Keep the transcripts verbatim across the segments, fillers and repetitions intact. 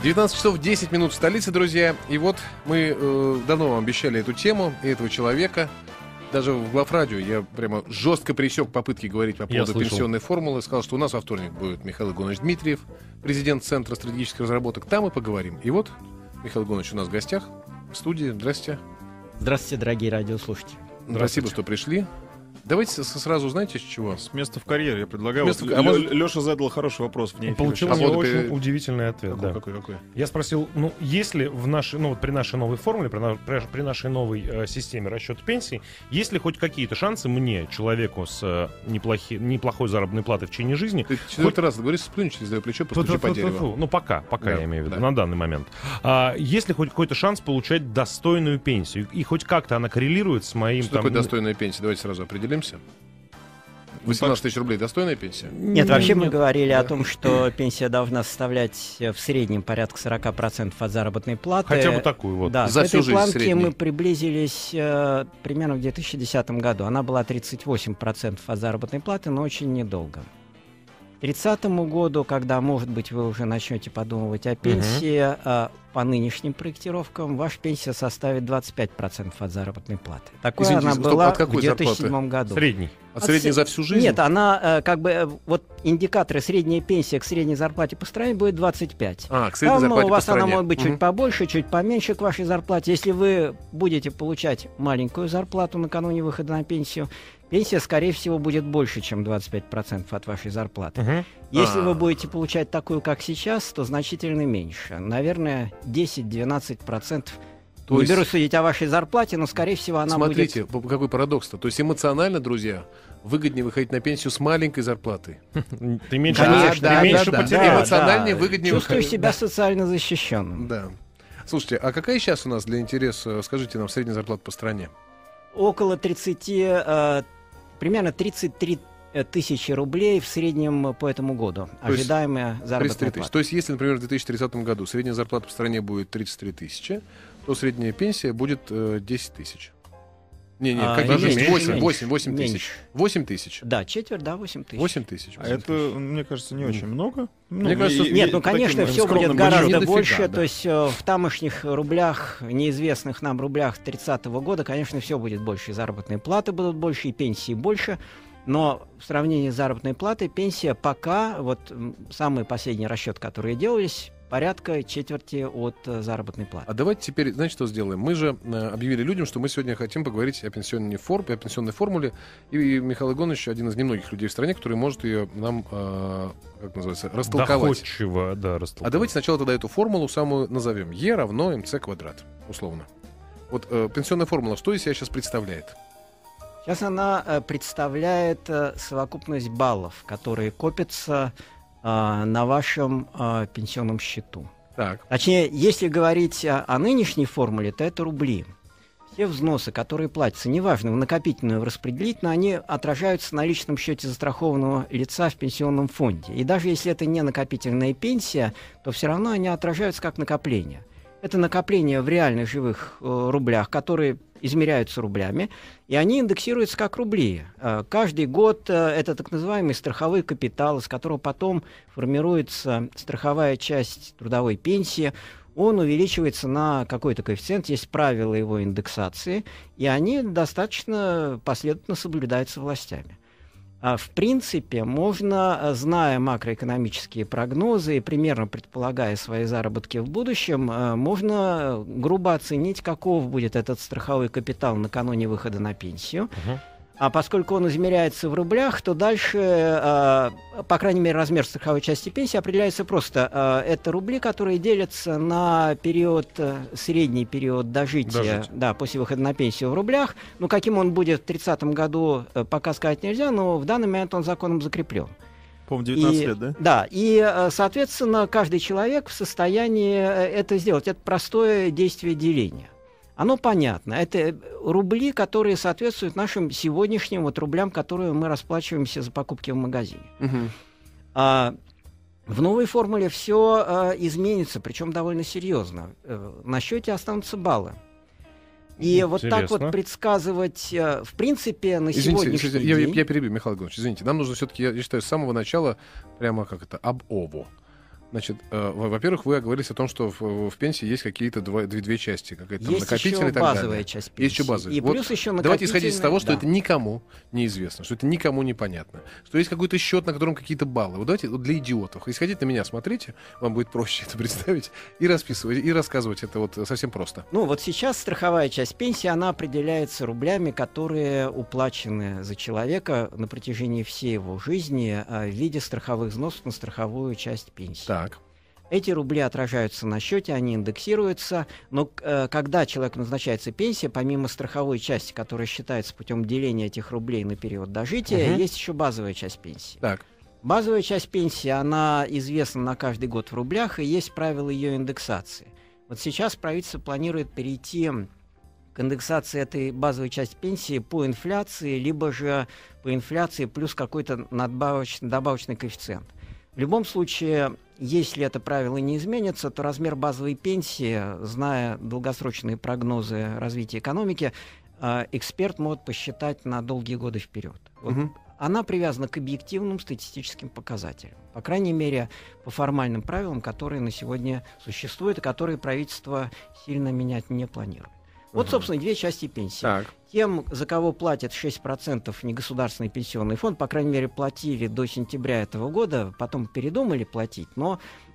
девятнадцать часов десять минут в столице, друзья. И вот мы э, давно вам обещали эту тему и этого человека. Даже в главрадио я прямо жестко пресек попытки говорить по поводу пенсионной формулы. Сказал, что у нас во вторник будет Михаил Игонович Дмитриев, президент Центра стратегических разработок. Там мы поговорим. И вот Михаил Игонович у нас в гостях в студии. Здрасте. Здравствуйте, дорогие радиослушатели. Спасибо, что пришли. Давайте сразу, знаете, с чего? С места в карьере, я предлагаю. Место... Вот А может... Леша задал хороший вопрос вне эфира. Получил а мне вот очень перед... удивительный ответ. Какой, да. какой, какой? Я спросил, ну, если в нашей, ну, вот при нашей новой формуле, при, на... при нашей новой э, системе расчета пенсий, есть ли хоть какие-то шансы мне, человеку с э, неплохи... неплохой заработной платой в течение жизни... Ты четвертый хоть... раз говоришь, сплюнь через плечо, постучи по дереву. Ну, пока, пока да, я имею в виду, да. на данный момент. А, есть ли хоть какой-то шанс получать достойную пенсию? И хоть как-то она коррелирует с моим... Что там... такое достойная пенсия? Давайте сразу определимся. восемнадцать тысяч рублей достойная пенсия? Нет, вообще мы Нет. говорили да. о том, что пенсия должна составлять в среднем порядка сорок процентов от заработной платы. Хотя бы такую вот. Да, За к всю этой жизнь планке средней. мы приблизились э, примерно в две тысячи десятом году. Она была тридцать восемь процентов от заработной платы, но очень недолго. К тридцатому году, когда, может быть, вы уже начнете подумывать о пенсии, uh-huh. э, по нынешним проектировкам ваша пенсия составит двадцать пять процентов от заработной платы. Такой Извините, она стоп, была от какой в две тысячи седьмом зарплаты? году. Средний. От средней за всю жизнь? Нет, она э, как бы, э, вот индикаторы средняя пенсия к средней зарплате по стране будет двадцать пять. А, к средней Там зарплате у вас по стране. она может быть Угу. чуть побольше, чуть поменьше к вашей зарплате. Если вы будете получать маленькую зарплату накануне выхода на пенсию, пенсия, скорее всего, будет больше, чем двадцать пять процентов от вашей зарплаты. Угу. Если А. вы будете получать такую, как сейчас, то значительно меньше. Наверное, десять-двенадцать процентов. То Не есть- беру судить о вашей зарплате, но, скорее всего, она Смотрите, будет... п- какой парадокс-то. То есть эмоционально, друзья, выгоднее выходить на пенсию с маленькой зарплатой. Ты меньше, Конечно, ты да, меньше да, да, потерял. да. Эмоциональнее, выгоднее Чувствую выходить. себя социально защищенным. Да. Слушайте, а какая сейчас у нас для интереса, скажите нам, средняя зарплата по стране? Около тридцати, э, примерно тридцать три тысячи рублей в среднем по этому году. То есть Ожидаемая тридцать три заработная тысячи. плата. То есть, если, например, в две тысячи тридцатом году средняя зарплата по стране будет тридцать три тысячи, то средняя пенсия будет э, десять тысяч. Не, не, А, как даже есть меньше, восемь, меньше, восемь, восемь тысяч. меньше. восемь тысяч. Да, четверть, да, восемь тысяч. восемь тысяч. А это, мне кажется, не очень много. Ну, Мне кажется, и- Нет, и ну, таким конечно, все скромным будет гораздо Не дофига, больше. да. То есть э, в тамошних рублях, неизвестных нам рублях тридцатого года, конечно, все будет больше. И заработные платы будут больше, и пенсии больше. Но в сравнении с заработной платой пенсия пока, вот м, самый последний расчет, которые делались, порядка четверти от э, заработной платы. А давайте теперь, знаете, что сделаем? Мы же э, объявили людям, что мы сегодня хотим поговорить о пенсионной, форм, о пенсионной формуле. И, и Михаил Игонович один из немногих людей в стране, который может ее нам, э, как называется, растолковать. Доходчиво, да, растолковать. А давайте сначала тогда эту формулу самую назовем. Е равно МЦ квадрат, условно. Вот э, пенсионная формула, что из себя сейчас представляет? Сейчас она э, представляет э, совокупность баллов, которые копятся э, на вашем э, пенсионном счету. Так. Точнее, если говорить о, о нынешней формуле, то это рубли. Все взносы, которые платятся, неважно, в накопительную, в распределительную, они отражаются на личном счете застрахованного лица в пенсионном фонде. И даже если это не накопительная пенсия, то все равно они отражаются как накопление. Это накопление в реальных живых э, рублях, которые измеряются рублями, и они индексируются как рубли. Э, каждый год э, это так называемый страховой капитал, из которого потом формируется страховая часть трудовой пенсии. Он увеличивается на какой-то коэффициент, есть правила его индексации, и они достаточно последовательно соблюдаются властями. А в принципе, можно, зная макроэкономические прогнозы и примерно предполагая свои заработки в будущем, можно грубо оценить, каков будет этот страховой капитал накануне выхода на пенсию. Угу. А поскольку он измеряется в рублях, то дальше, э, по крайней мере, размер страховой части пенсии определяется просто. Э, это рубли, которые делятся на период, э, средний период дожития, Дожить. да, после выхода на пенсию в рублях. Ну, каким он будет в тридцатом году, э, пока сказать нельзя, но в данный момент он законом закреплен. По-моему, девятнадцать И- лет, да? Да, и, э, соответственно, каждый человек в состоянии э, это сделать. Это простое действие деления. Оно понятно. Это рубли, которые соответствуют нашим сегодняшним вот рублям, которые мы расплачиваемся за покупки в магазине. Мгм. А в новой формуле все изменится, причем довольно серьезно. Э, на счете останутся баллы. И вот так Интересно. вот предсказывать, э, в принципе, на Извините, сегодняшний извините, я, день... я перебью, Михаил Иванович, извините. Нам нужно все-таки, я считаю, с самого начала прямо как это, об ову. Значит, э, во-первых, вы оговорились о том, что в, в пенсии есть какие-то два, две, две части. Какая-то там есть накопительная еще и так базовая далее. часть пенсии. Есть еще базовая. И Вот плюс еще давайте исходить из того, что да. это никому неизвестно, что это никому непонятно, что есть какой-то счет, на котором какие-то баллы. Вот давайте вот для идиотов. Если хотите на меня, смотрите, вам будет проще это представить и расписывать, и рассказывать. Это вот совсем просто. Ну вот сейчас страховая часть пенсии, она определяется рублями, которые уплачены за человека на протяжении всей его жизни в виде страховых взносов на страховую часть пенсии. Так. Эти рубли отражаются на счете, они индексируются, но э, когда человеку назначается пенсия, помимо страховой части, которая считается путем деления этих рублей на период дожития, Угу. есть еще базовая часть пенсии. Так. Базовая часть пенсии, она известна на каждый год в рублях, и есть правила ее индексации. Вот сейчас правительство планирует перейти к индексации этой базовой части пенсии по инфляции, либо же по инфляции плюс какой-то надбавочный, добавочный коэффициент. В любом случае, если это правило не изменится, то размер базовой пенсии, зная долгосрочные прогнозы развития экономики, э, эксперт может посчитать на долгие годы вперед. Вот Угу. она привязана к объективным статистическим показателям. По крайней мере, по формальным правилам, которые на сегодня существуют и которые правительство сильно менять не планирует. Вот, Угу. собственно, две части пенсии. Так. Тем, за кого платят шесть процентов негосударственный пенсионный фонд, по крайней мере, платили до сентября этого года, потом передумали платить, но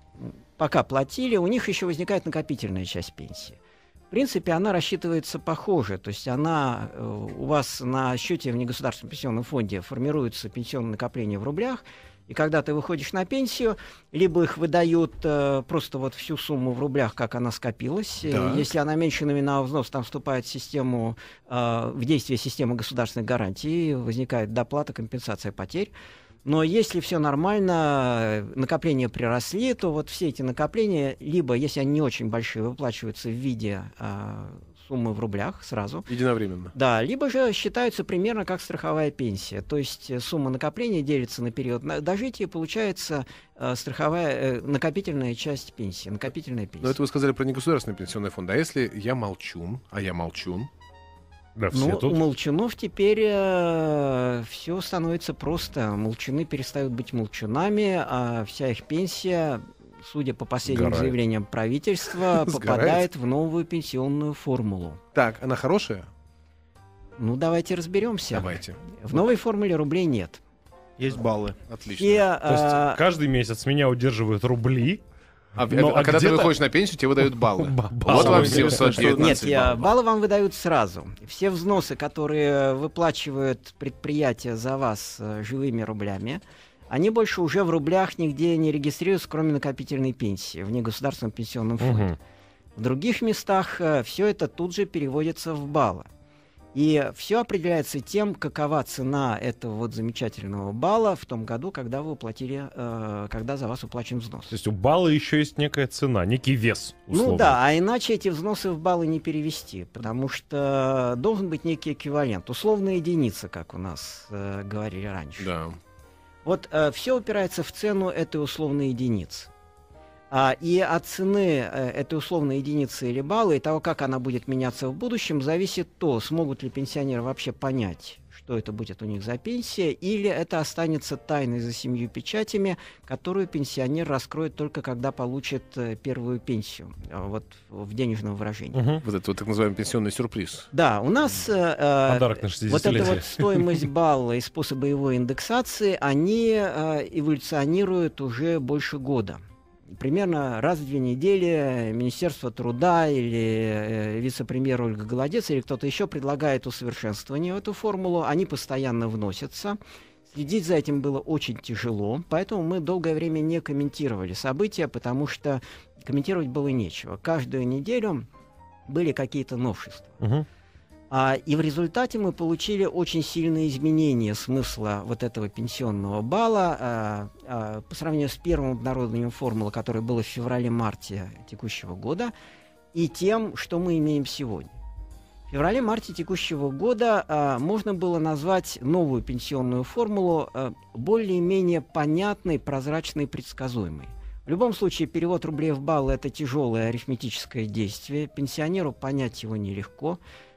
пока платили, у них еще возникает накопительная часть пенсии. В принципе, она рассчитывается похоже, то есть она э, у вас на счете в негосударственном пенсионном фонде формируется пенсионное накопление в рублях, и когда ты выходишь на пенсию, либо их выдают э, просто вот всю сумму в рублях, как она скопилась. Да. Если она меньше номинала взноса, там вступает в систему, э, в действие система государственной гарантии, возникает доплата, компенсация потерь. Но если все нормально, накопления приросли, то вот все эти накопления, либо, если они не очень большие, выплачиваются в виде э, суммы в рублях сразу. Единовременно. Да, либо же считаются примерно как страховая пенсия. То есть э, сумма накопления делится на период на- дожития, и получается э, страховая, э, накопительная часть пенсии, накопительная пенсия. Но это вы сказали про негосударственный пенсионный фонд. А если я молчун, а я молчун, Да, все Ну, тут. у молчунов теперь э, все становится просто. Молчуны перестают быть молчунами, а вся их пенсия, судя по последним Сгорает. заявлениям правительства, Сгорает. попадает в новую пенсионную формулу. так, она хорошая? Ну, давайте разберемся. Давайте. В новой формуле рублей нет. Есть баллы. Отлично. И, То есть э, каждый месяц меня удерживают рубли. А, Ну, а а когда ты где-то- выходишь на пенсию, тебе выдают баллы. Ба- Вот баллы. вам Интересно, семьсот что- девятнадцать Нет, я, баллов. баллы вам выдают сразу. Все взносы, которые выплачивают предприятия за вас э, живыми рублями, они больше уже в рублях нигде не регистрируются, кроме накопительной пенсии в негосударственном пенсионном фонде. Мгм. В других местах все это тут же переводится в баллы. И все определяется тем, какова цена этого вот замечательного балла в том году, когда вы уплатили, э, когда за вас уплачен взнос. То есть у балла еще есть некая цена, некий вес, условно. Ну да, а иначе эти взносы в баллы не перевести, потому что должен быть некий эквивалент, условная единица, как у нас э, говорили раньше. Да. Вот все упирается в цену этой условной единицы. А, и от цены э, этой условной единицы или балла, и того, как она будет меняться в будущем, зависит то, смогут ли пенсионеры вообще понять, что это будет у них за пенсия, или это останется тайной за семью печатями, которую пенсионер раскроет только когда получит э, первую пенсию, э, вот в денежном выражении. Мгм. Вот это вот так называемый пенсионный сюрприз. Да, у нас э, э, Подарок на вот эта шестидесятилетие. вот стоимость балла и способы его индексации, они э, эволюционируют уже больше года. Примерно раз в две недели Министерство труда или э, вице-премьер Ольга Голодец или кто-то еще предлагает усовершенствование в эту формулу. Они постоянно вносятся. Следить за этим было очень тяжело, поэтому мы долгое время не комментировали события, потому что комментировать было нечего. Каждую неделю были какие-то новшества. Мгм. А, и в результате мы получили очень сильные изменения смысла вот этого пенсионного балла а, а, по сравнению с первым обнародованием формулы, которое было в феврале-марте текущего года, и тем, что мы имеем сегодня. В феврале-марте текущего года а, можно было назвать новую пенсионную формулу а, более-менее понятной, прозрачной, предсказуемой. В любом случае, перевод рублей в баллы – это тяжелое арифметическое действие. Пенсионеру понять его нелегко.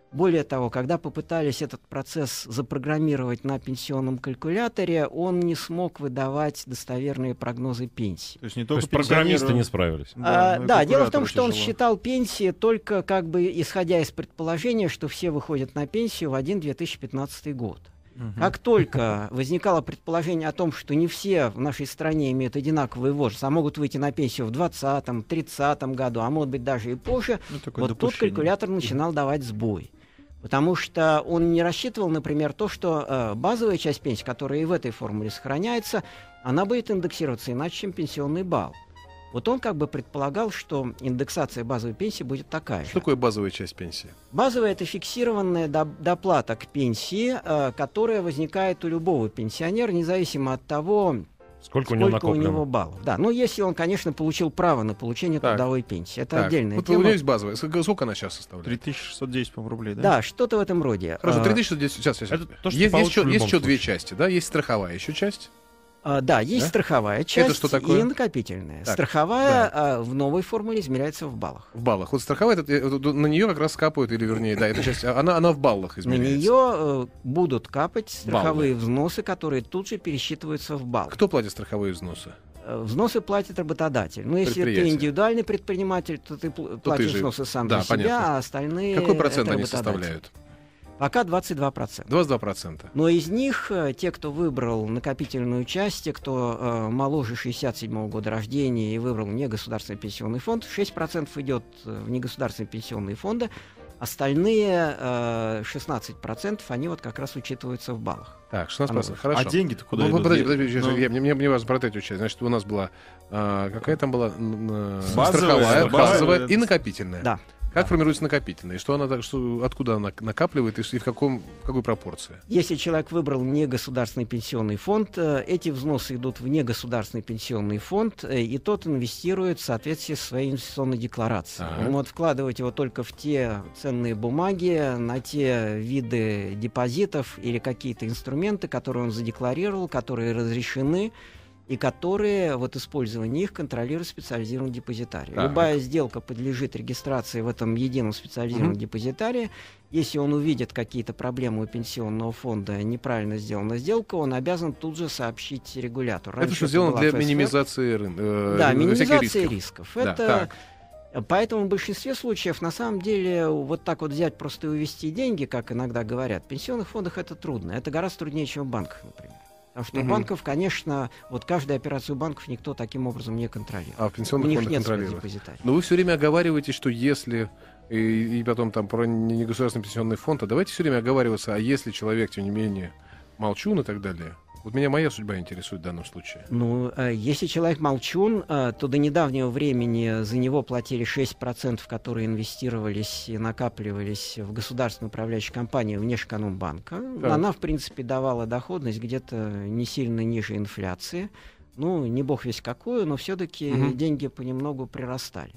Более того, когда попытались этот процесс запрограммировать на пенсионном калькуляторе, он не смог выдавать достоверные прогнозы пенсий. То есть не То только есть программисты пенсионеры- не справились. Да, но и да, дело в калькулятор том, что он тяжело. считал пенсии только как бы исходя из предположения, что все выходят на пенсию в один две тысячи пятнадцатый год. Мгм. Как только возникало предположение о том, что не все в нашей стране имеют одинаковый возраст, а могут выйти на пенсию в двадцатом, тридцатом году, а может быть даже и позже, Ну, такое вот тут допущение. калькулятор начинал давать сбой. Потому что он не рассчитывал, например, то, что э, базовая часть пенсии, которая и в этой формуле сохраняется, она будет индексироваться иначе, чем пенсионный балл. Вот он как бы предполагал, что индексация базовой пенсии будет такая Что же. такое базовая часть пенсии? Базовая — это фиксированная до- доплата к пенсии, э, которая возникает у любого пенсионера, независимо от того, Сколько, у него сколько у накоплено? него баллов. Да, ну если он, конечно, получил право на получение Так. трудовой пенсии. Это Так, отдельная вот тема. у нее есть базовая. Сколько сколько она сейчас составляет? три тысячи шестьсот десять, по-моему, рублей, да? Да, что-то в этом роде. Хорошо, А, три тысячи шестьсот десять. Сейчас, сейчас. Это сейчас. то, что есть, ты есть, получишь еще, в есть любом еще две случае. части, да? Есть страховая еще часть. А, да, есть Да? страховая часть что такое? и накопительная. Так, страховая а, в новой формуле измеряется в баллах. В баллах. Вот страховая, это, э, э, на нее как раз капают, или вернее, да, эта часть, она, она в баллах На измеряется. нее э, будут капать страховые взносы, которые тут же пересчитываются в балл. Кто платит страховые взносы? Э, Взносы платит работодатель. Но если ты Предприятие. индивидуальный предприниматель, то ты пл- платишь же- взносы сам да, за себя, понятно. а остальные Какой процент это они работодатель. составляют? Пока двадцать два процента. двадцать два процента. Но из них э, те, кто выбрал накопительную часть, те, кто э, моложе шестьдесят седьмого года рождения и выбрал негосударственный пенсионный фонд, шесть процентов идет э, в негосударственные пенсионные фонды, остальные э, шестнадцать процентов, они вот как раз учитываются в баллах. Так, шестнадцать процентов. Хорошо. А деньги-то куда Ну, идут? подожди, подожди, сейчас, Ну, я- мне, мне, мне важно про эту часть. Значит, у нас была а, какая там была Н- н- Базовая, страховая, базовая, базовая это- и накопительная. Да. Как формируется накопительная? И что она так, что, откуда она накапливает и, с- и в, каком, в какой пропорции? Если человек выбрал негосударственный пенсионный фонд, э, эти взносы идут в негосударственный пенсионный фонд, э, и тот инвестирует в соответствии со своей инвестиционной декларацией. Ага. Он может вкладывать его только в те ценные бумаги, на те виды депозитов или какие-то инструменты, которые он задекларировал, которые разрешены, и которые, вот использование их контролирует специализированный депозитарий. Так. Любая сделка подлежит регистрации в этом едином специализированном Мгм. депозитарии. Если он увидит какие-то проблемы у пенсионного фонда, неправильно сделана сделка, он обязан тут же сообщить регулятору. Это Раньше что сделано была для эф эс эф. минимизации рын- э, Да, всяких минимизация рисков. рисков. Да, Это... так. Поэтому в большинстве случаев, на самом деле, вот так вот взять просто и увести деньги, как иногда говорят, в пенсионных фондах это трудно. Это гораздо труднее, чем в банках, например. Потому что у Мгм. банков, конечно, вот каждую операцию банков никто таким образом не контролирует. А в У пенсионных них фондах нет своего контролируют. депозитария. Но вы все время оговариваете, что если и, и потом там про негосударственный пенсионный фонд, а давайте все время оговариваться, а если человек, тем не менее, молчун и так далее. Вот меня моя судьба интересует в данном случае. Ну, э, если человек молчун, э, то до недавнего времени за него платили шесть процентов, которые инвестировались и накапливались в государственную управляющую компанию Внешэкономбанка. Так. Она, в принципе, давала доходность где-то не сильно ниже инфляции. Ну, не бог весь какую, но все-таки Мгм. деньги понемногу прирастали.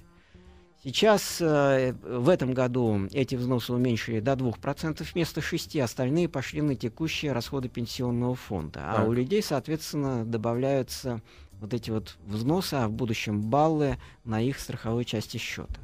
Сейчас, э, в этом году, эти взносы уменьшили до двух процентов вместо шести процентов, остальные пошли на текущие расходы пенсионного фонда. А Так. у людей, соответственно, добавляются вот эти вот взносы, а в будущем баллы на их страховой части счета.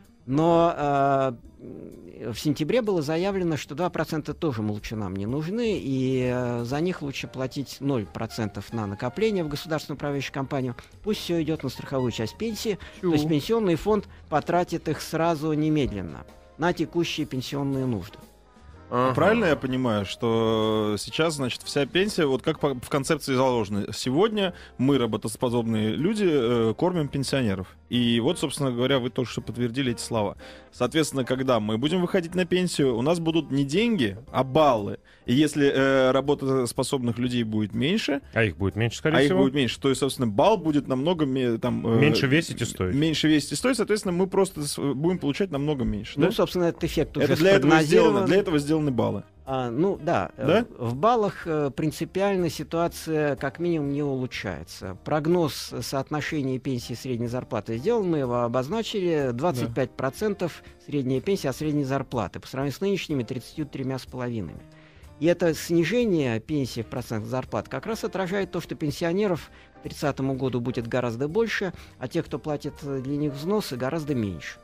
Но э, в сентябре было заявлено, что два процента тоже молчунам не нужны, и э, за них лучше платить ноль процентов на накопление в государственную управляющую компанию. Пусть все идет на страховую часть пенсии, то есть пенсионный фонд потратит их сразу немедленно на текущие пенсионные нужды. Ага. Правильно я понимаю, что сейчас, значит, вся пенсия, вот как по- в концепции заложено, сегодня мы, работоспособные люди, э, кормим пенсионеров. И вот, собственно говоря, вы только что подтвердили эти слова. Соответственно, когда мы будем выходить на пенсию, у нас будут не деньги, а баллы. И если э, работоспособных людей будет меньше, А их будет меньше, скорее а их всего. будет меньше, то есть, собственно, балл будет намного ме- там, э, Меньше весить и стоить. Меньше весить и стоить, соответственно, мы просто с- будем получать намного меньше. Ну, да? собственно, этот эффект уже Это для этого, сделано, спрогнозирован. для этого сделаны баллы. А, ну да, э, Да? в баллах э, принципиально ситуация как минимум не улучшается. Прогноз соотношения пенсии и средней зарплаты сделан, мы его обозначили, двадцать пять процентов средняя пенсия от средней зарплаты по сравнению с нынешними тридцатью тремя с половиной. И это снижение пенсии в процентах зарплат как раз отражает то, что пенсионеров к тридцатому году будет гораздо больше, а тех, кто платит для них взносы, гораздо меньше.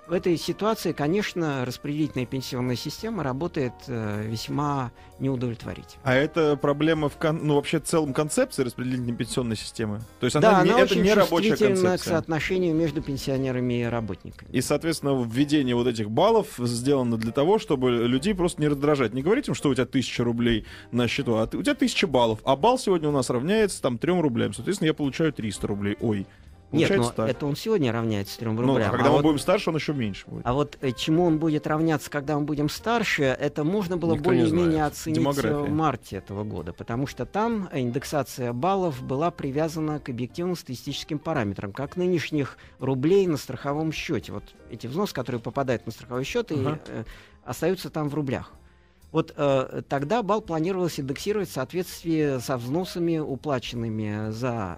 В этой ситуации, конечно, распределительная пенсионная система работает э, весьма неудовлетворительно. А это проблема в кон... ну, вообще в целом концепции распределительной пенсионной системы? То есть да, она, не, она это очень не рабочая чувствительна концепция. к соотношению между пенсионерами и работниками. И, соответственно, введение вот этих баллов сделано для того, чтобы людей просто не раздражать. Не говорить им, что у тебя тысяча рублей на счету, а ты, у тебя тысяча баллов. А балл сегодня у нас равняется там трем рублям. Соответственно, я получаю триста рублей. Ой. Нет, но так. это он сегодня равняется трем Ну, рублям. а когда а мы вот, будем старше, он еще меньше будет. а вот э, чему он будет равняться, когда мы будем старше, это можно было Никто не более-менее знает. оценить Демография. в марте этого года, потому что там индексация баллов была привязана к объективным статистическим параметрам, как нынешних рублей на страховом счете. Вот эти взносы, которые попадают на страховой счет, Ага. и э, остаются там в рублях. Вот э, тогда балл планировалось индексировать в соответствии со взносами, уплаченными за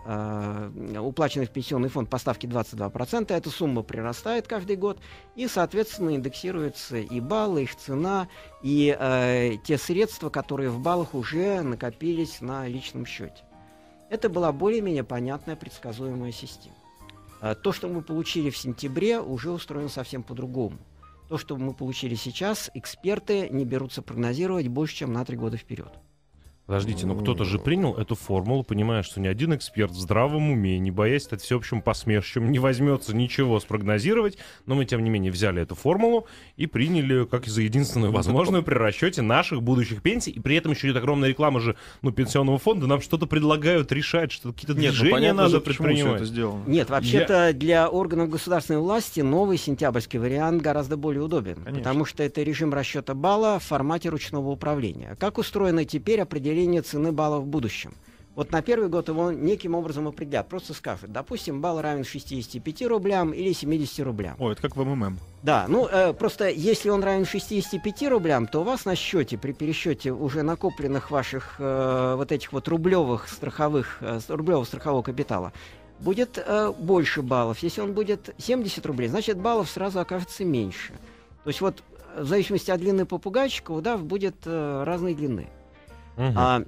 э, уплаченных в пенсионный фонд по ставке двадцать два процента. Эта сумма прирастает каждый год, и, соответственно, индексируются и баллы, их цена, и э, те средства, которые в баллах уже накопились на личном счете. Это была более-менее понятная, предсказуемая система. Э, то, что мы получили в сентябре, уже устроено совсем по-другому. То, что мы получили сейчас, эксперты не берутся прогнозировать больше, чем на три года вперед. Подождите, но кто-то же принял эту формулу, понимая, что ни один эксперт в здравом уме, не боясь стать всеобщим посмешищем, не возьмется ничего спрогнозировать, но мы, тем не менее, взяли эту формулу и приняли как за единственную возможную при расчете наших будущих пенсий, и при этом еще идет огромная реклама же, ну, пенсионного фонда, нам что-то предлагают решать, что какие-то Нет, ну, движения понятно надо же, почему все предпринимать. это сделано. Нет, вообще-то для органов государственной власти новый сентябрьский вариант гораздо более удобен, Конечно. потому что это режим расчета балла в формате ручного управления. Как устроено теперь определение цены балла в будущем? Вот на первый год его неким образом определят. Просто скажут, допустим, балл равен шестидесяти пяти рублям или семидесяти рублям. Ой, это как в МММ. Да, ну э, просто если он равен шестидесяти пяти рублям, то у вас на счете, при пересчете уже накопленных ваших э, вот этих вот рублевых страховых, э, рублевого страхового капитала, будет э, больше баллов. Если он будет семьдесят рублей, значит баллов сразу окажется меньше. То есть вот в зависимости от длины попугайчика удав будет э, разной длины. Мгм. А,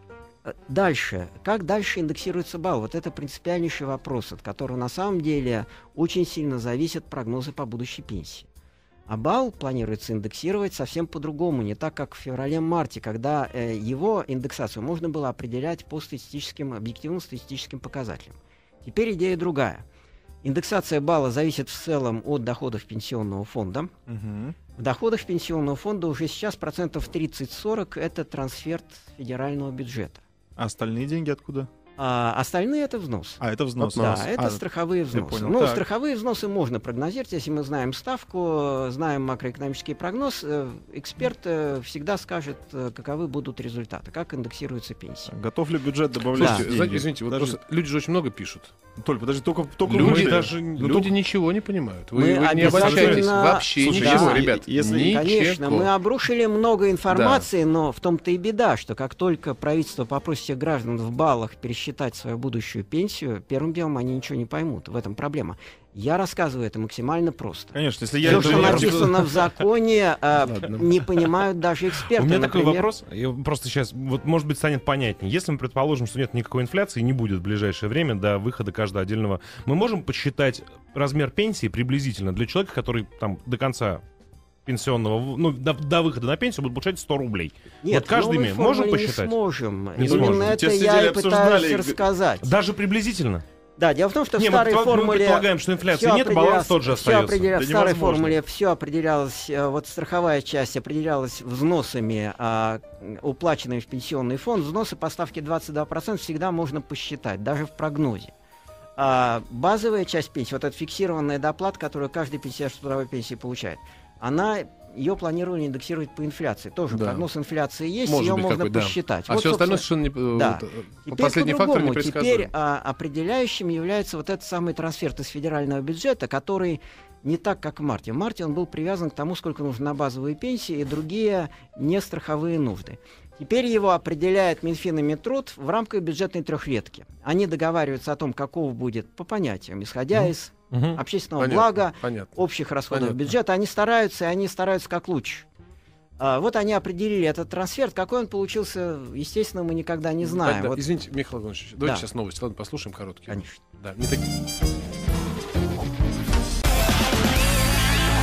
э, дальше. Как дальше индексируется балл? Вот это принципиальнейший вопрос, от которого на самом деле очень сильно зависят прогнозы по будущей пенсии. А балл планируется индексировать совсем по-другому, не так, как в феврале-марте, когда э, его индексацию можно было определять по статистическим, объективным статистическим показателям. Теперь идея другая. Индексация балла зависит в целом от доходов пенсионного фонда. Угу. В доходах пенсионного фонда уже сейчас процентов тридцать-сорок это трансфер федерального бюджета. А остальные деньги откуда? А остальные это взнос. А, это взнос. Да, А, это страховые взносы. понял. Ну, Так. страховые взносы можно прогнозировать, если мы знаем ставку, знаем макроэкономический прогноз. э, Эксперт э, всегда скажет, э, каковы будут результаты, как индексируется пенсия. Готов ли бюджет добавлять Да. деньги? Знаете, извините, вот Даже- просто люди же очень много пишут. Толь, подожди, только, только Люди, мы- даже, ну, люди только- ничего не понимают. Вы, Мы вы не обязательно- обольщайтесь. Вообще Слушай, ничего, если- ребят. если- ничего. Конечно, мы обрушили много информации, но в том-то и беда, что как только правительство попросит всех граждан в баллах пересчитать свою будущую пенсию, первым делом они ничего не поймут. В этом проблема. Я рассказываю это максимально просто. Конечно, если я Все, этого что не написано в законе, а, Ладно. не понимают даже эксперты. У меня такой Например, вопрос, я просто сейчас, вот, может быть, станет понятнее. Если мы предположим, что нет никакой инфляции, не будет в ближайшее время до выхода каждого отдельного, мы можем посчитать размер пенсии приблизительно для человека, который там до конца пенсионного, ну, до, до выхода на пенсию будет получать сто рублей. Нет, вот каждый в новой имеет. Можем формуле посчитать? Не сможем. Не Именно сможем. это Те я сидели, и пытаюсь обсуждали, и- рассказать. Даже приблизительно? Да, дело в том, что Не, в мы, старой предпо- мы формуле... предполагаем, что инфляции всё нет, и баланс определялось- тот же всё остается. определя- Да В старой невозможно. формуле все определялось, э, вот страховая часть определялась взносами, а, уплаченными в пенсионный фонд. Взносы по ставке двадцать два процента всегда можно посчитать, даже в прогнозе. А базовая часть пенсии, вот эта фиксированная доплата, которую каждый пенсионер с трудовой пенсии получает, она... Ее планировали индексировать по инфляции. Тоже Да. прогноз инфляции есть, Может ее быть, можно какой, да. посчитать. А Вот, все остальное собственно, совершенно не, да. вот, э, Теперь последний фактор по-другому. непредсказуем. Теперь а, определяющим является вот этот самый трансфер из федерального бюджета, который не так, как в марте. В марте он был привязан к тому, сколько нужно на базовые пенсии и другие нестраховые нужды. Теперь его определяет Минфин и Минтруд в рамках бюджетной трехлетки. Они договариваются о том, каков будет по понятиям, исходя Мгм. из Мгм. общественного Понятно, блага, понятно. общих расходов Понятно. бюджета. Они стараются, и они стараются как лучше. А, вот они определили этот трансфер. Какой он получился, естественно, мы никогда не знаем. Да, Вот, извините, Михаил Иванович, давайте Да. сейчас новости. Ладно, послушаем короткие. конечно. Да, не такие.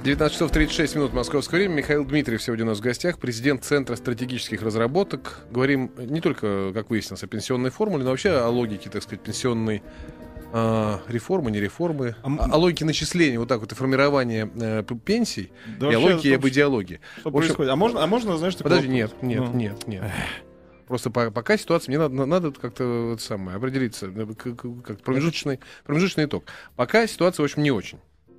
девятнадцать часов тридцать шесть минут московское время. Михаил Дмитриев сегодня у нас в гостях, президент Центра стратегических разработок. Говорим не только, как выяснилось, о пенсионной формуле, но вообще о логике, так сказать, пенсионной э, реформы, не реформы, а, о, о логике начисления, вот так вот, и формирования э, пенсий, да, и о логике и об идеологии. Что общем, происходит? А можно, а можно, знаешь, такое... Подожди, нет, нет, ну. нет, нет. Просто по, пока ситуация, мне надо, надо как-то вот самое, определиться, как, как промежуточный, промежуточный итог. Пока ситуация, в общем, не очень.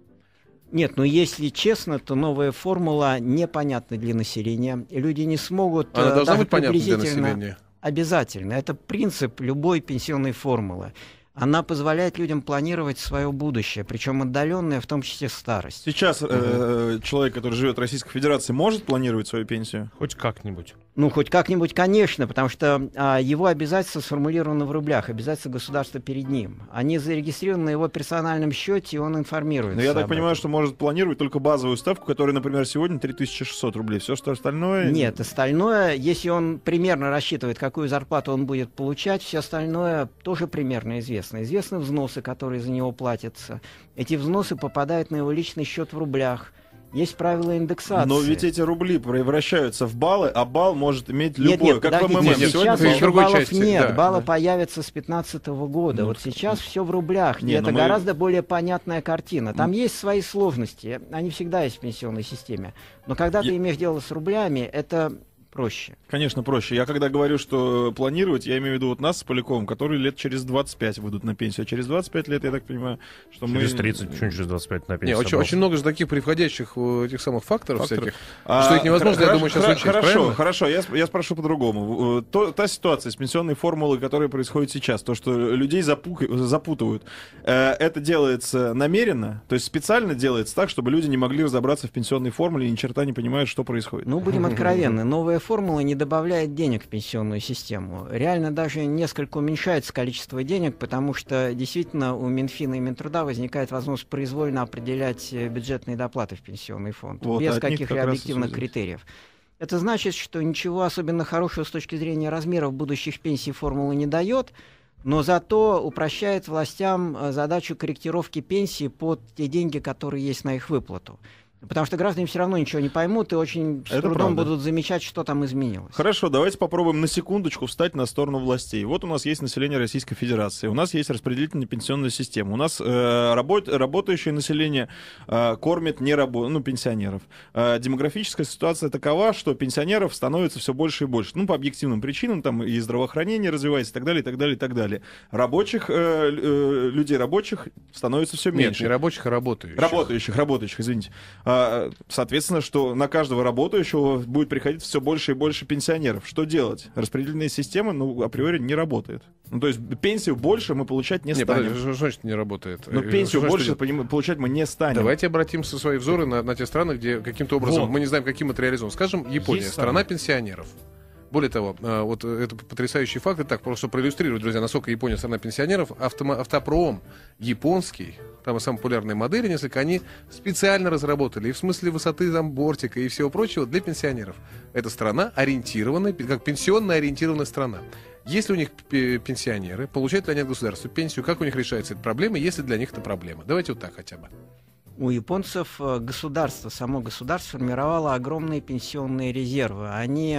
Нет, ну если честно, то новая формула непонятна для населения. Люди не смогут... Она должна быть понятна для населения? Обязательно. Это принцип любой пенсионной формулы. Она позволяет людям планировать свое будущее, причем отдаленное, в том числе старость. Сейчас угу. э, человек, который живет в Российской Федерации, может планировать свою пенсию? Хоть как-нибудь. Ну, хоть как-нибудь, конечно, потому что а, его обязательства сформулированы в рублях, обязательства государства перед ним. Они зарегистрированы на его персональном счете, и он информирует. Но я так понимаю, что может планировать только базовую ставку, которая, например, сегодня три тысячи шестьсот рублей. Все, что остальное... Нет, остальное, если он примерно рассчитывает, какую зарплату он будет получать, все остальное тоже примерно известно. Известны взносы, которые за него платятся. Эти взносы попадают на его личный счет в рублях. Есть правила индексации. Но ведь эти рубли превращаются в баллы, а балл может иметь любой. Нет, нет, как в МММ. Сейчас еще баллов части, нет, да, баллы да. появятся с две тысячи пятнадцатого года. Ну, вот сейчас ну, все в рублях. Не, и это мы... гораздо более понятная картина. Там ну, есть свои сложности. Они всегда есть в пенсионной системе. Но когда я... ты имеешь дело с рублями, это... проще. Конечно, проще. Я когда говорю, что планировать, я имею в виду вот нас с Поляковым, которые лет через двадцать пять выйдут на пенсию. А через двадцать пять лет, я так понимаю, что через мы... Через тридцать, почему через двадцать пять на пенсию? Не, очень, очень много же таких приходящих этих самых факторов, факторов. всяких, а, что их невозможно, хор- я думаю, сейчас хор- учесть. Хорошо, правильно? хорошо, я, я спрошу по-другому. То, та ситуация с пенсионной формулой, которая происходит сейчас, то, что людей запу- запутывают, э, это делается намеренно, то есть специально делается так, чтобы люди не могли разобраться в пенсионной формуле и ни черта не понимают, что происходит. Ну, будем откровенны, новая формула не добавляет денег в пенсионную систему. Реально даже несколько уменьшается количество денег, потому что действительно у Минфина и Минтруда возникает возможность произвольно определять бюджетные доплаты в пенсионный фонд, вот, без каких-либо как объективных критериев. Это значит, что ничего особенно хорошего с точки зрения размеров будущих пенсий формула не дает, но зато упрощает властям задачу корректировки пенсии под те деньги, которые есть на их выплату. Потому что граждане все равно ничего не поймут и очень с Это трудом правда. будут замечать, что там изменилось. Хорошо, давайте попробуем на секундочку встать на сторону властей. Вот у нас есть население Российской Федерации, у нас есть распределительная пенсионная система, у нас э, работ, работающее население э, кормит не рабо- ну, пенсионеров. Э, демографическая ситуация такова, что пенсионеров становится все больше и больше. Ну, по объективным причинам, там и здравоохранение развивается, и так далее, и так далее, и так далее. Рабочих, э, э, людей рабочих становится все меньше. Нет, не рабочих, а работающих. Работающих, работающих, извините. Соответственно, что на каждого работающего будет приходить все больше и больше пенсионеров. Что делать? Распределительная система, ну, априори не работает. Ну, то есть пенсию больше мы получать не, не станем. Подожди, что значит не работает? Но пенсию что больше что получать мы не станем. Давайте обратим свои взоры на, на те страны, где каким-то образом, вот. мы не знаем, каким это реализовано. Скажем, Япония, Есть страна самое. пенсионеров. Более того, вот это потрясающий факт, и так, просто проиллюстрировать, друзья, насколько Япония страна пенсионеров, автомо- автопром японский, там самые популярные модели, несколько, они специально разработали, и в смысле высоты там, бортика и всего прочего, для пенсионеров. Это страна ориентированная, как пенсионно ориентированная страна. Если у них пенсионеры, получают ли они от государства пенсию, как у них решается эта проблема, если для них это проблема? Давайте вот так хотя бы. У японцев государство, само государство формировало огромные пенсионные резервы. Они...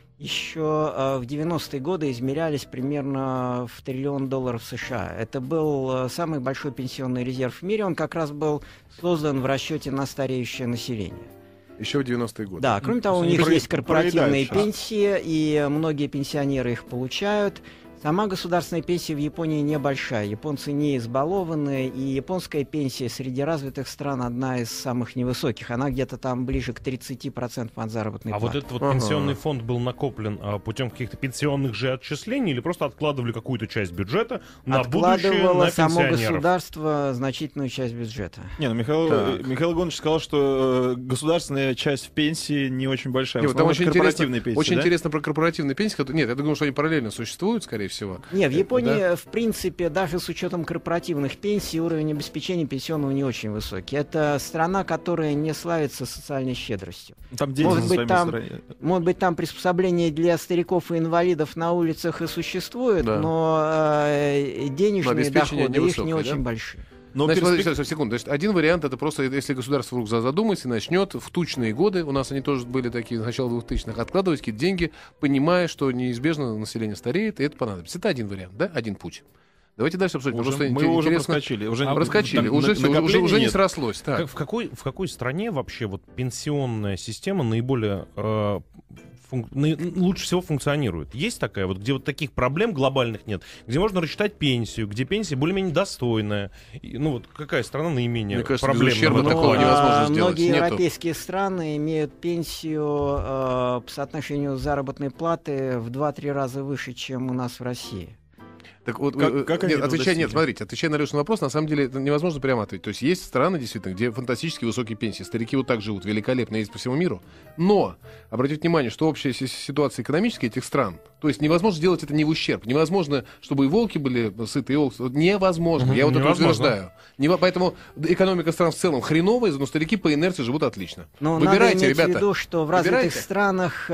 Еще э, в девяностые годы измерялись примерно в триллион долларов США. Это был э, самый большой пенсионный резерв в мире. Он как раз был создан в расчете на стареющее население. Еще в девяностые годы. Да, кроме того, у них есть корпоративные пенсии, и многие пенсионеры их получают. Сама государственная пенсия в Японии небольшая. Японцы не избалованы, и японская пенсия среди развитых стран одна из самых невысоких. Она где-то там ближе к тридцати процентам от заработной а платы. А вот этот вот ага. пенсионный фонд был накоплен а, путем каких-то пенсионных же отчислений или просто откладывали какую-то часть бюджета на будущее, на само государство значительную часть бюджета. Не, ну Михаил, Михаил Иванович сказал, что э, государственная часть в пенсии не очень большая. Нет, там очень интересно, пенсии, очень да? интересно про корпоративные пенсии. Нет, я думаю, что они параллельно существуют, скорее всего. Всего. Не, в Японии, это, да? в принципе, даже с учетом корпоративных пенсий, уровень обеспечения пенсионного не очень высокий. Это страна, которая не славится социальной щедростью. Там может, быть, там, может быть, там приспособления для стариков и инвалидов на улицах и существуют, да. но э, денежные но доходы их не да? очень большие. Но Значит, перспек... подождите, секунду. То есть один вариант — это просто, если государство вдруг задумается и начнет в тучные годы, у нас они тоже были такие, с начала двухтысячных, откладывать какие-то деньги, понимая, что неизбежно население стареет, и это понадобится. Это один вариант, да? Один путь. Давайте дальше обсудим. Уже, Просто мы его уже интересно... проскочили. Уже, а, проскочили. Уже, все, уже, уже не срослось. Так. Как, в, какой, в какой стране вообще вот пенсионная система наиболее э, функ, на, лучше всего функционирует? Есть такая, вот, где вот таких проблем глобальных нет, где можно рассчитать пенсию, где пенсия более-менее достойная? И, ну вот какая страна наименее Мне кажется, проблемная? без ущерба Ну, такого невозможно а, сделать. Многие Нету. европейские страны имеют пенсию э, по соотношению заработной платы в два-три раза выше, чем у нас в России. Так вот, Как- вы- как нет, они это отвечая, нет, достигли? смотрите, отвечая на Лешин вопрос, на самом деле это невозможно прямо ответить. То есть есть страны, действительно, где фантастически высокие пенсии. Старики вот так живут, великолепно, есть по всему миру. Но, обратите внимание, что общая си- ситуация экономическая этих стран, то есть невозможно сделать это не в ущерб. Невозможно, чтобы и волки были сыты, и волки... Невозможно, я вот это Невозможно. утверждаю. Нево- Поэтому экономика стран в целом хреновая, но старики по инерции живут отлично. Но Выбирайте, надо иметь ребята. в виду, что в развитых Выбирайте. странах,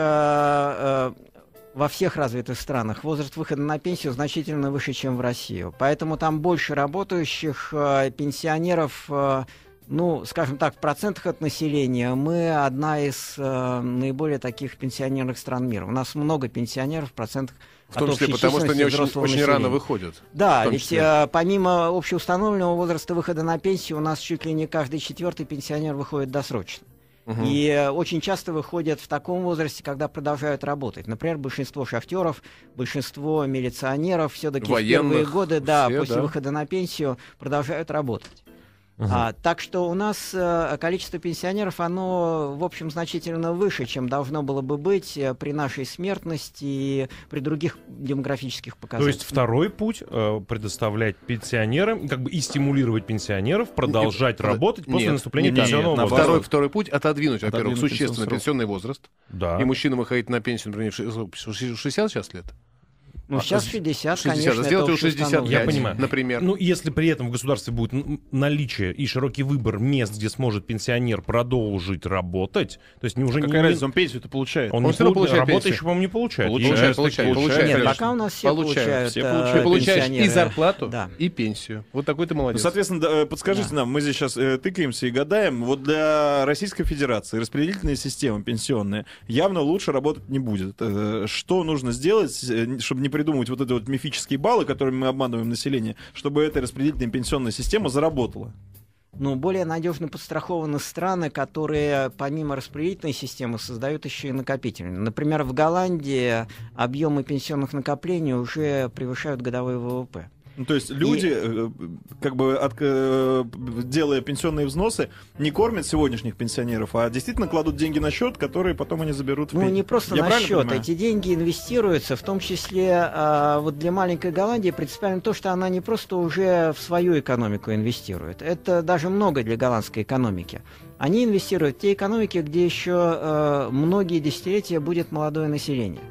э, э, во всех развитых странах, возраст выхода на пенсию значительно выше, чем в Россию. Поэтому там больше работающих э, пенсионеров, э, ну, скажем так, в процентах от населения мы одна из э, наиболее таких пенсионерных стран мира. У нас много пенсионеров в процентах В том от числе общей потому, что они численности очень, взрослого очень населения. рано выходят. Да, в том ведь числе. э, помимо общеустановленного возраста выхода на пенсию, у нас чуть ли не каждый четвертый пенсионер выходит досрочно. Мгм. И э, очень часто выходят в таком возрасте, когда продолжают работать. Например, большинство шахтеров, большинство милиционеров все-таки в первые Военных, годы, да, все, после да. выхода на пенсию продолжают работать. Мгм. А, так что у нас э, количество пенсионеров, оно, в общем, значительно выше, чем должно было бы быть э, при нашей смертности и при других демографических То показателях. есть второй путь э, предоставлять пенсионерам, и как бы и стимулировать пенсионеров продолжать Нет, работать после нет, наступления нет, нет, пенсионного наоборот. возраста. Второй, второй путь — отодвинуть, во-первых, Отодвинуть существенно пенсионный срок. пенсионный возраст. Да. И мужчина выходит на пенсию, например, в ши- в шестьдесят сейчас лет. Ну, сейчас а, шестьдесят, шестьдесят, конечно, сделать это его шестьдесят пять, общеустановлено. Я понимаю. например. Ну, если при этом в государстве будет н- наличие и широкий выбор мест, где сможет пенсионер продолжить работать, то есть не уже Какая не, разница, он пенсию-то получает. он, Он не всё равно полу- получает работа пенсию. еще, по-моему, не получает. Получает, Есть получает, такие- получает. Нет, Конечно. пока у нас все Получают, получают. все э, получают. Ты получаешь и пенсионеры. зарплату, Да. и пенсию. Вот такой ты Ну, молодец. соответственно, да, э, подскажите Да. нам, мы здесь сейчас э, тыкаемся и гадаем. Вот для Российской Федерации распределительная система пенсионная явно лучше работать не будет. Э, Что нужно сделать, э, чтобы не придумывать вот эти вот мифические баллы, которыми мы обманываем население, чтобы эта распределительная пенсионная система заработала? Ну, более надежно подстрахованы страны, которые помимо распределительной системы создают еще и накопительные. Например, в Голландии объемы пенсионных накоплений уже превышают годовой ВВП. Ну, то есть люди, э, как бы от- э, делая пенсионные взносы, не кормят сегодняшних пенсионеров, а действительно кладут деньги на счет, которые потом они заберут в Ну, пен- не просто Я на правильно счет. понимаю? Эти деньги инвестируются, в том числе а, вот для маленькой Голландии принципиально то, что она не просто уже в свою экономику инвестирует. Это даже много для голландской экономики. Они инвестируют в те экономики, где еще а, многие десятилетия будет молодое население.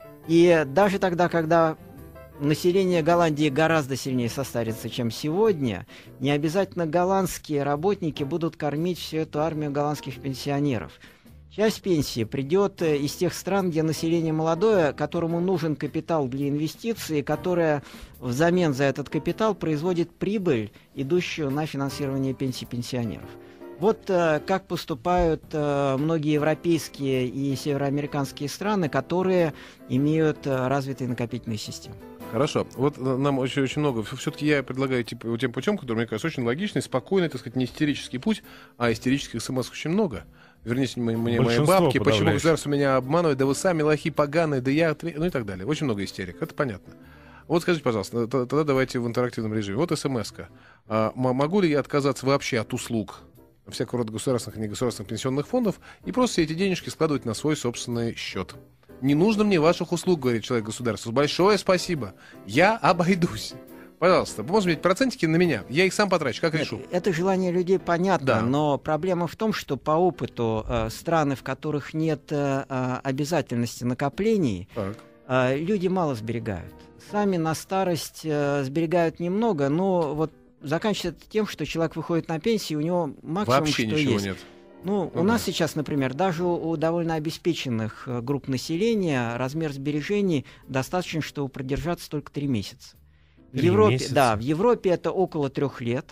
И даже тогда, когда население Голландии гораздо сильнее состарится, чем сегодня, не обязательно голландские работники будут кормить всю эту армию голландских пенсионеров. Часть пенсии придет э, из тех стран, где население молодое, которому нужен капитал для инвестиций, которое взамен за этот капитал производит прибыль, идущую на финансирование пенсий пенсионеров. Вот э, как поступают э, многие европейские и североамериканские страны, которые имеют э, развитые накопительные системы. Хорошо. Вот э, нам очень, очень много. Все-таки я предлагаю типа, тем путем, который, мне кажется, очень логичный, спокойный, так сказать, не истерический путь, а истерических смс очень много. Верните мне, мне мои Большинство бабки, почему подавляющее. государство меня обманывает, да вы сами лохи поганые, да я... отве-» Ну и так далее. Очень много истерик, это понятно. Вот скажите, пожалуйста, т- тогда давайте в интерактивном режиме. Вот смс-ка. А, м- могу ли я отказаться вообще от услуг всякого рода государственных и негосударственных пенсионных фондов и просто все эти денежки складывать на свой собственный счет? Не нужно мне ваших услуг, говорит человек государству. Большое спасибо. Я обойдусь. Пожалуйста, можно иметь процентики на меня. Я их сам потрачу, как решу. Это желание людей понятно, Да. но проблема в том, что по опыту э, страны, в которых нет э, э, обязательности накоплений, Так. э, люди мало сберегают. Сами на старость э, сберегают немного, но вот заканчивается тем, что человек выходит на пенсию, у него максимум, Вообще что ничего есть. нет. Ну, Ну у да. нас сейчас, например, даже у, у довольно обеспеченных э, групп населения размер сбережений достаточно, чтобы продержаться только три месяца. В Три Европе, месяца? да, в Европе это около трех лет.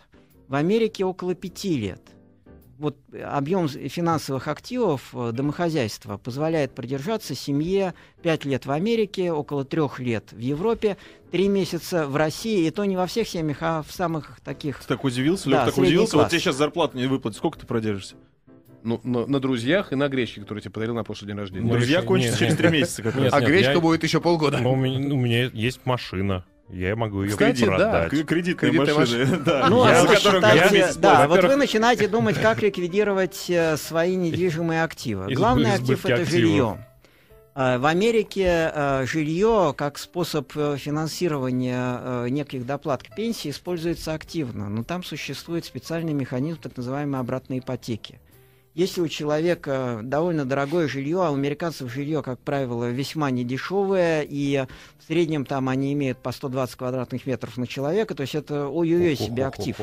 В Америке около пяти лет. Вот объем финансовых активов домохозяйства позволяет продержаться семье пять лет в Америке, около трех лет в Европе, три месяца в России, и то не во всех семьях, а в самых таких... Ты так удивился, да, Лёх, так удивился? класс. Вот тебе сейчас зарплату не выплатят, сколько ты продержишься? Ну, на, на друзьях и на гречке, которую тебе подарил на прошлый день рождения. Ну, друзья еще- кончатся нет, через нет. три месяца как раз. Нет, а нет, гречка я- будет еще полгода. Но у меня, у меня есть машина. Я могу ее Кстати, да. продать. К- Кредитные Кредитная машины. Да. Ну, Я а за вы которую считаете- каждый месяц да, плачу. вот вы Во-первых- начинаете думать, как ликвидировать э, свои недвижимые активы. Из- Главный избытки актив — это активов. жилье. Э, В Америке э, жилье как способ э, финансирования э, неких доплат к пенсии используется активно, но там существует специальный механизм так называемой обратной ипотеки. Если у человека довольно дорогое жилье, а у американцев жилье, как правило, весьма недешевое, и в среднем там они имеют по сто двадцать квадратных метров на человека, то есть это ой-ой-ой себе актив.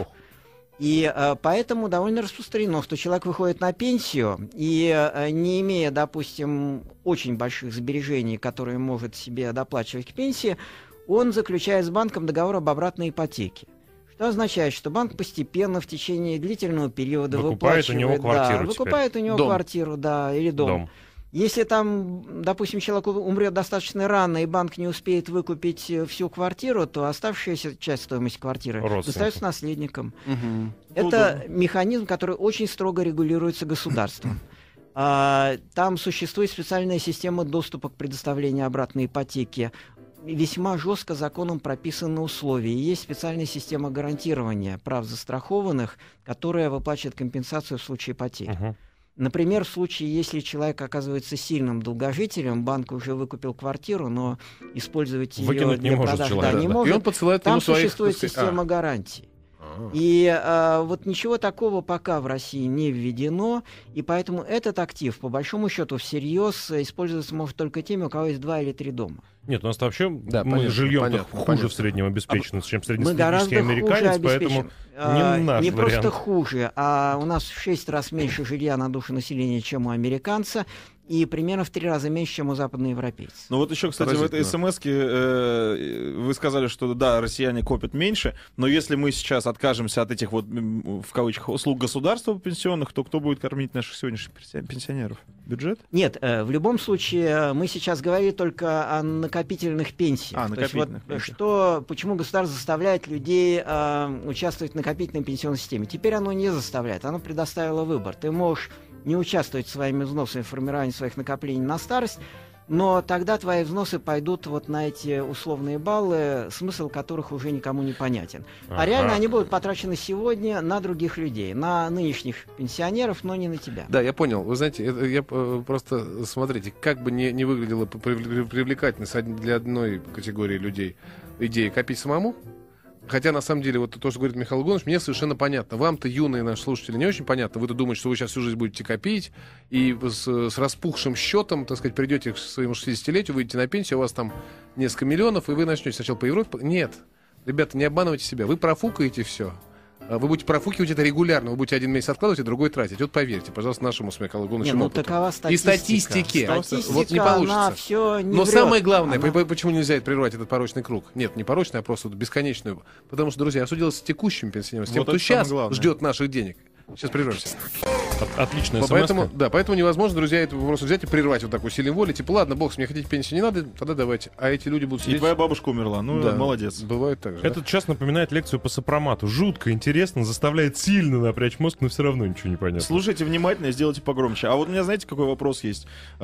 И э, поэтому довольно распространено, что человек выходит на пенсию и, э, не имея, допустим, очень больших сбережений, которые может себе доплачивать к пенсии, он заключает с банком договор об обратной ипотеке. Что означает, что банк постепенно в течение длительного периода Выкупает у него выплачивает, квартиру да, теперь. выкупает у него Дом. квартиру, да, или дом. Дом. Если там, допустим, человек умрет достаточно рано, и банк не успеет выкупить э, всю квартиру, то оставшаяся часть стоимости квартиры Родственникам. достается наследникам. Мгм. Это механизм, который очень строго регулируется государством. А, Там существует специальная система доступа к предоставлению обратной ипотеки. Весьма жестко законом прописаны условия. И есть специальная система гарантирования прав застрахованных, которая выплачивает компенсацию в случае потери. Мгм. Например, в случае, если человек оказывается сильным долгожителем, банк уже выкупил квартиру, но использовать ее Выкинуть не для может продажи, человек, да, не да. И может. он подсылает ему Там своих... существует так сказать, система а. гарантий. А. И э, вот ничего такого пока в России не введено, и поэтому этот актив, по большому счету, всерьез использоваться может только теми, у кого есть два или три дома. Нет, у нас вообще Да, мы понятно, жильем понятно, хуже понятно. в среднем обеспечены, чем Мы гораздо среднестатистический американец, хуже поэтому обеспечены. А, не наш не вариант. просто хуже, а у нас в шесть раз меньше жилья на душу населения, чем у американца, и примерно в три раза меньше, чем у западноевропейцев. Ну вот еще, кстати, в этой Поразительно. смс-ке э, вы сказали, что да, россияне копят меньше, но если мы сейчас откажемся от этих вот, м, в кавычках, услуг государства пенсионных, то кто будет кормить наших сегодняшних пенси- пенсионеров? Бюджет? Нет, э, в любом случае, э, мы сейчас говорили только о накопительных пенсиях. А, То есть вот, накопительных пенсиях. что, почему государство заставляет людей э, участвовать в накопительной пенсионной системе? Теперь оно не заставляет, оно предоставило выбор. Ты можешь не участвовать своими взносами в формировании своих накоплений на старость, но тогда твои взносы пойдут вот на эти условные баллы, смысл которых уже никому не понятен. А Ага. реально они будут потрачены сегодня на других людей, на нынешних пенсионеров, но не на тебя. Да, я понял. Вы знаете, это, я э, просто, смотрите, как бы не, не выглядело п- прив- привлекательно с од- для одной категории людей идея копить самому, хотя, на самом деле, вот то, что говорит Михаил Иванович, мне совершенно понятно. Вам-то, юные наши слушатели, не очень понятно. Вы-то думаете, что вы сейчас всю жизнь будете копить, и с, с распухшим счетом, так сказать, придете к своему шестидесятилетию, выйдете на пенсию, у вас там несколько миллионов, и вы начнете сначала по Европе. Нет, ребята, не обманывайте себя. Вы профукаете все. Вы будете профукивать это регулярно. Вы будете один месяц откладывать, а другой тратить. Вот поверьте, пожалуйста, нашему с Михаилом Не, Ивановичем ну опыту. такова И статистика. статистики. Статистика, Вот не она получится. все не Но врет. самое главное, Она- по- почему нельзя это прервать, этот порочный круг? Нет, не порочный, а просто вот бесконечную. Потому что, друзья, я судил с текущим пенсионером, с тем, Вот кто это самое сейчас главное. ждет наших денег. Сейчас прервемся. От- Отличная Поэтому, смс-ка. да, поэтому невозможно, друзья, это просто взять и прервать вот так усилием воли. Типа, ладно, бог с мне, хотите пенсию не надо, тогда давайте. А эти люди будут И сидеть... твоя бабушка умерла. Ну, Да, молодец. Бывает так же. да? Этот час напоминает лекцию по сопромату. Жутко, интересно, заставляет сильно напрячь мозг, но все равно ничего не понятно. Слушайте внимательно и сделайте погромче. А вот у меня, знаете, какой вопрос есть?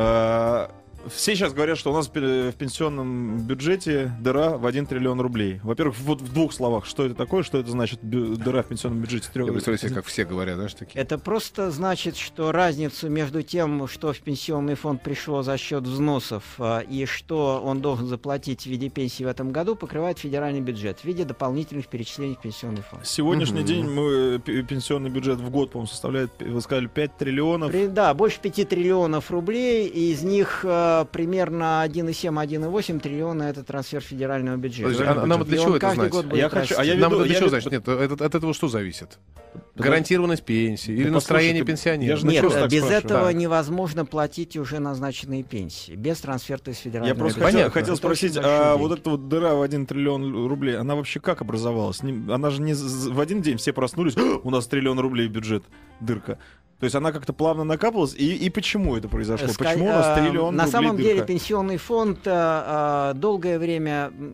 Э, Все сейчас говорят, что у нас пе- в пенсионном бюджете дыра в один триллион рублей. Во-первых, вот в двух словах, что это такое, что это значит бю- дыра в пенсионном бюджете? Я представляю себе, как все говорят, знаешь, такие. Это просто значит, что разницу между тем, что в пенсионный фонд пришло за счет взносов, а, и что он должен заплатить в виде пенсии в этом году, покрывает федеральный бюджет в виде дополнительных перечислений в пенсионный фонд. Сегодняшний Мгм. день мы, п- пенсионный бюджет в год, по-моему, составляет, вы сказали, пять триллионов. При- да, больше пяти триллионов рублей, и из них а, примерно один и семь - один и восемь триллиона это трансфер федерального бюджета. Подожди, а- а нам И для он чего это каждый знать? год будет Я хочу- а расти. я Нам веду- это для я чего веду- значит? Нет, это- от этого что зависит? гарантированность пенсии или ну, настроение послушайте, пенсионера? Нет, так без спрашиваю. этого Да. невозможно платить уже назначенные пенсии. Без трансферта из федерального Я просто бюджета. хотел, Понятно. хотел Это спросить, очень большие а деньги. вот эта вот дыра в один триллион рублей, она вообще как образовалась? Не- Она же не з- в один день все проснулись, у нас триллион рублей бюджет, дырка. То есть она как-то плавно накапывалась, и, и почему это произошло? Ска- Почему у нас э, триллион На рублей самом деле дырка? пенсионный фонд э, э, долгое время м,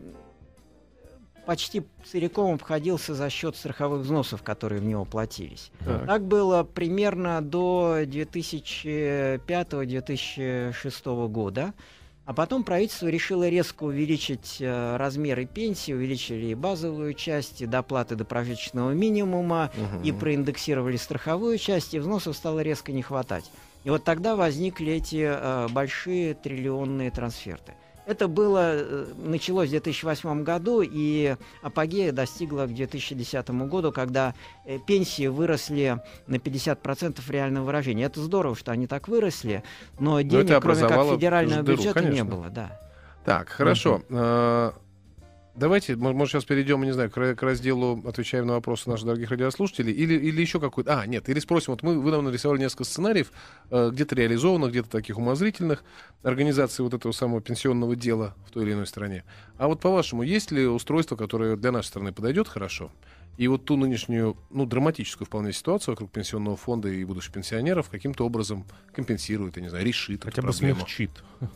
почти целиком обходился за счет страховых взносов, которые в него платились. Так. Так было примерно до две тысячи пятого — две тысячи шестого года. А потом правительство решило резко увеличить э, размеры пенсии, увеличили и базовую часть, и доплаты до прожиточного минимума, Мгм. и проиндексировали страховую часть, и взносов стало резко не хватать. И вот тогда возникли эти э, большие триллионные трансферты. Это было, э, началось в две тысячи восьмом году, и апогея достигло к две тысячи десятому году, когда э, пенсии выросли на пятьдесят процентов реального выражения. Это здорово, что они так выросли, но денег, это кроме как образовало федерального дыру, бюджета, не конечно. было. Да. Так, хорошо. Э, Давайте, мо- может, сейчас перейдем, не знаю, к, ра- к разделу, отвечаем на вопросы наших дорогих радиослушателей, или, или еще какой-то... А, нет, или спросим, вот мы, вы нам нарисовали несколько сценариев, э, где-то реализованных, где-то таких умозрительных, организации вот этого самого пенсионного дела в той или иной стране. А вот по-вашему, есть ли устройство, которое для нашей страны подойдет хорошо? И вот ту нынешнюю, ну, драматическую вполне ситуацию вокруг пенсионного фонда и будущих пенсионеров каким-то образом компенсирует, я не знаю, решит Хотя эту бы проблему? смягчит.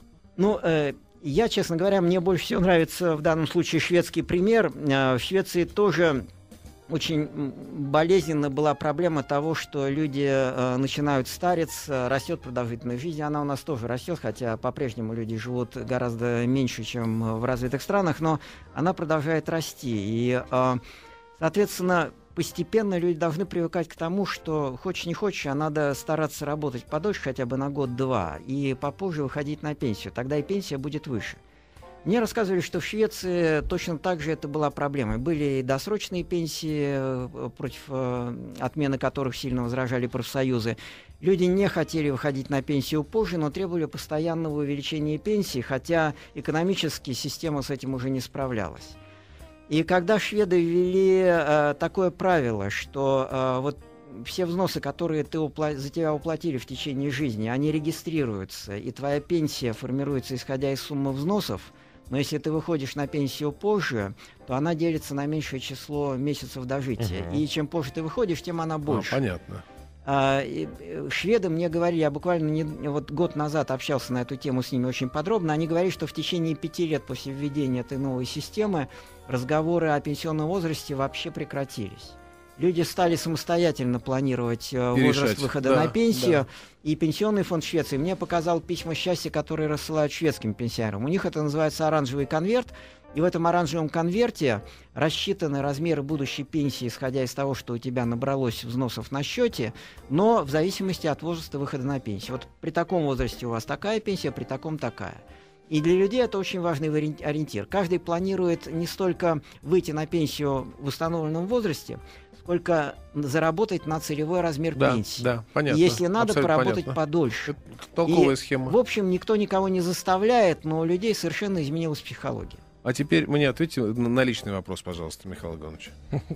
Ну, э, я, честно говоря, мне больше всего нравится в данном случае шведский пример. Э, в Швеции тоже очень м, болезненно была проблема того, что люди э, начинают стариться, растет продолжительность жизни, она у нас тоже растет, хотя по-прежнему люди живут гораздо меньше, чем в развитых странах, но она продолжает расти. И, э, соответственно, постепенно люди должны привыкать к тому, что хочешь не хочешь, а надо стараться работать подольше, хотя бы на год-два, и попозже выходить на пенсию. Тогда и пенсия будет выше. Мне рассказывали, что в Швеции точно так же это была проблема. Были и досрочные пенсии, э, против э, отмены которых сильно возражали профсоюзы. Люди не хотели выходить на пенсию позже, но требовали постоянного увеличения пенсии, хотя экономически система с этим уже не справлялась. И когда шведы ввели э, такое правило, что э, вот все взносы, которые ты упла- за тебя уплатили в течение жизни, они регистрируются, и твоя пенсия формируется исходя из суммы взносов, но если ты выходишь на пенсию позже, то она делится на меньшее число месяцев дожития. Мгм. И чем позже ты выходишь, тем она А, больше. понятно. А, и, э, шведы мне говорили, я буквально не, вот год назад общался на эту тему с ними очень подробно, они говорили, что в течение пяти лет после введения этой новой системы разговоры о пенсионном возрасте вообще прекратились. Люди стали самостоятельно планировать э, И возраст решать. выхода Да, на пенсию, да. и Пенсионный фонд Швеции мне показал письма счастья, которые рассылают шведским пенсионерам. У них это называется оранжевый конверт, и в этом оранжевом конверте рассчитаны размеры будущей пенсии, исходя из того, что у тебя набралось взносов на счете, но в зависимости от возраста выхода на пенсию. Вот при таком возрасте у вас такая пенсия, при таком такая. И для людей это очень важный вари- ориентир. Каждый планирует не столько выйти на пенсию в установленном возрасте, сколько заработать на целевой размер Да, пенсии. да, понятно. И если надо, Абсолютно поработать понятно. подольше. Это толковая И, схема. В общем, никто никого не заставляет, но у людей совершенно изменилась психология. А теперь мне ответьте на на личный вопрос, пожалуйста, Михаил Иванович.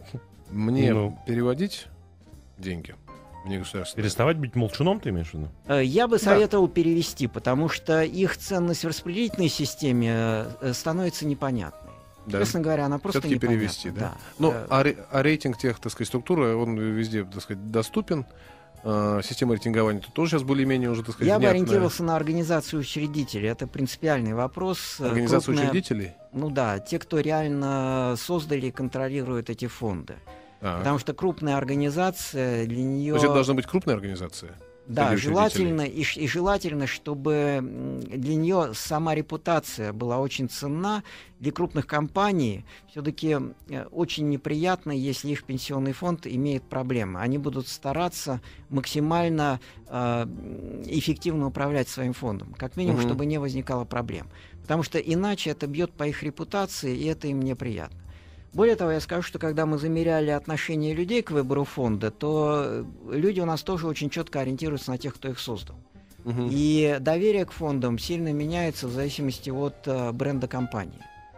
Мне Ну. переводить деньги в негосударственные? Переставать быть молчуном, ты имеешь в виду? Э, Я бы советовал перевести, потому что их ценность в распределительной системе э, становится непонятной. Да. Честно говоря, она просто Всё-таки непонятна. перевести, да? Да. Ну, Э, а, ре- а рейтинг тех, так сказать, структуры, он везде, так сказать, доступен. А, система рейтингования тут тоже сейчас более-менее уже, так сказать, Я бы внятная. ориентировался на организацию учредителей. Это принципиальный вопрос. Э, Организацию крупная- учредителей? Ну да, те, кто реально создали и контролирует эти фонды. А. Потому что крупная организация для нее... То есть это должна быть крупная организация? Да, среди желательно и, ш- и желательно, чтобы м, для нее сама репутация была очень ценна. Для крупных компаний все-таки очень неприятно, если их пенсионный фонд имеет проблемы. Они будут стараться максимально э, эффективно управлять своим фондом, как минимум, Мгм. чтобы не возникало проблем. Потому что иначе это бьет по их репутации, и это им неприятно. Более того, я скажу, что когда мы замеряли отношение людей к выбору фонда, то люди у нас тоже очень четко ориентируются на тех, кто их создал. Мгм. И доверие к фондам сильно меняется в зависимости от э, бренда компании.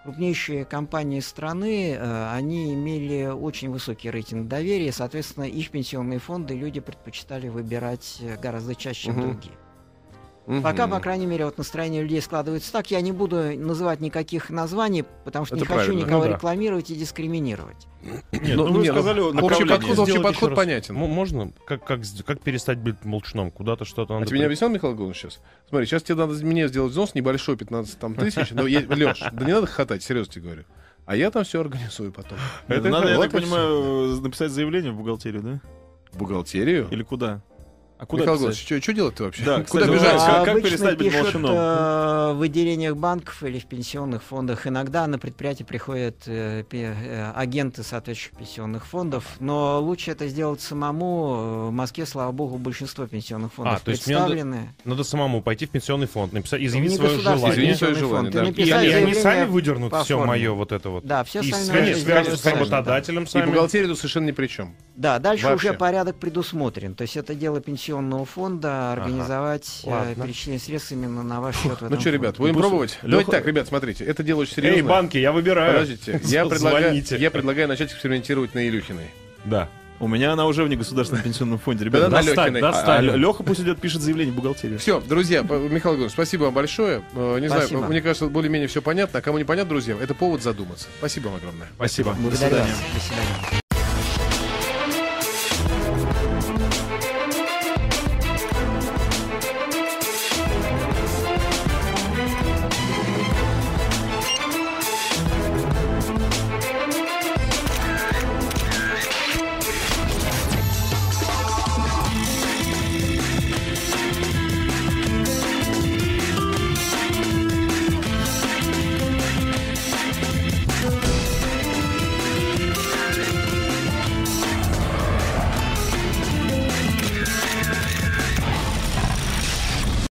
крупнейшие компании страны, э, они имели очень высокий рейтинг доверия, соответственно, их пенсионные фонды люди предпочитали выбирать э, гораздо чаще, чем Мгм. другие. Мгм. Пока, по крайней мере, вот настроение людей складывается так. Я не буду называть никаких названий, потому что Это не хочу правильно. никого Ну да. рекламировать и дискриминировать. Нет, Ну, ну, вы не, ну, сказали, общий направление. подход, общий Сделать подход еще раз. понятен. М- Можно? Как, как, с- как перестать быть молчуном? Куда-то что-то А надо... тебе не при- объяснял Михаил Иванович сейчас? Смотри, сейчас тебе надо мне сделать взнос небольшой, пятнадцать там, тысяч. Но, я- Леш, да не надо хохотать, серьезно тебе говорю. А я там все организую потом. Это Это надо, я вот так и понимаю, написать заявление в бухгалтерию, да? В бухгалтерию? Или куда? А куда Михаил писать? Иванович, что делать-то вообще? Да, Куда кстати, бежать? вот, как- как обычно перестать быть пишут, молчуном? э, в отделениях банков или в пенсионных фондах. Иногда на предприятие приходят э, пе- э, агенты соответствующих пенсионных фондов, но лучше это сделать самому. В Москве, слава богу, большинство пенсионных фондов А, то есть мне надо- представлены. Надо самому пойти в пенсионный фонд, написать, Не изъявить свое государственный желание. Изъявить свое пенсионный желание, фонд. да. И И написать они, они заявление сами выдернут по все форме. мое вот это вот. Да, все И остальное свяжут- уже свяжут с сделано сами, да. работодателем И сами. бухгалтерия тут совершенно ни при чем. Да, дальше Вообще. уже порядок предусмотрен. То есть это дело пенсионного фонда организовать э, Ладно. перечисление средств именно на ваш счет в этом Ну что, ребят, фонде. будем Пусть- пробовать? Лёха- Давайте так, ребят, смотрите, это дело очень серьезное. Эй, банки, я выбираю. Подождите, я предлагаю, Звоните. я предлагаю начать экспериментировать на Илюхиной. Да. У меня она уже в негосударственном пенсионном фонде. Да-да, Ребята, на достань, Лёхиной. достань. а, Леха пусть идет, пишет заявление в бухгалтерию. Все, друзья, по- Михаил Иванович, спасибо вам большое. Э, Не Спасибо. знаю, мне кажется, более-менее все понятно. А кому не понятно, друзья, это повод задуматься. Спасибо вам огромное. Спасибо. До Благодарю вас. свидания. До свидания.